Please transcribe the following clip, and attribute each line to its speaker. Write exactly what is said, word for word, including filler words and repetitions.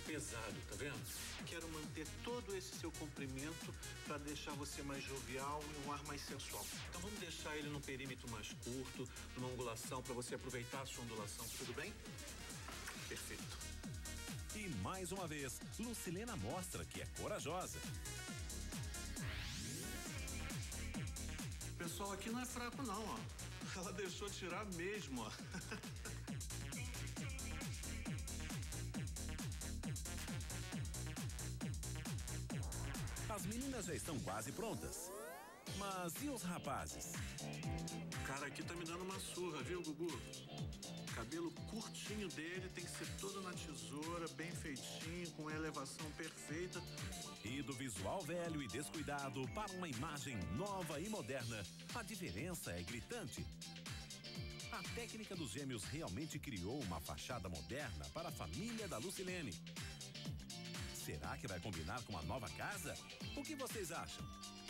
Speaker 1: pesado, tá vendo?
Speaker 2: Quero manter todo esse seu comprimento para deixar você mais jovial e um ar mais sensual.
Speaker 1: Então vamos deixar ele num perímetro mais curto, numa angulação, para você aproveitar a sua ondulação, tudo bem? Perfeito.
Speaker 3: E mais uma vez, Lucilena mostra que é corajosa.
Speaker 2: O pessoal aqui não é fraco não, ó. Ela deixou tirar mesmo, ó.
Speaker 3: As meninas já estão quase prontas. Mas e os rapazes?
Speaker 2: O cara aqui tá me dando uma surra, viu, Gugu? O cabelo curtinho dele tem que ser todo na tesoura, bem feitinho, com a elevação perfeita.
Speaker 3: E do visual velho e descuidado para uma imagem nova e moderna, a diferença é gritante. A técnica dos gêmeos realmente criou uma fachada moderna para a família da Lucilene. Será que vai combinar com a nova casa? O que vocês acham?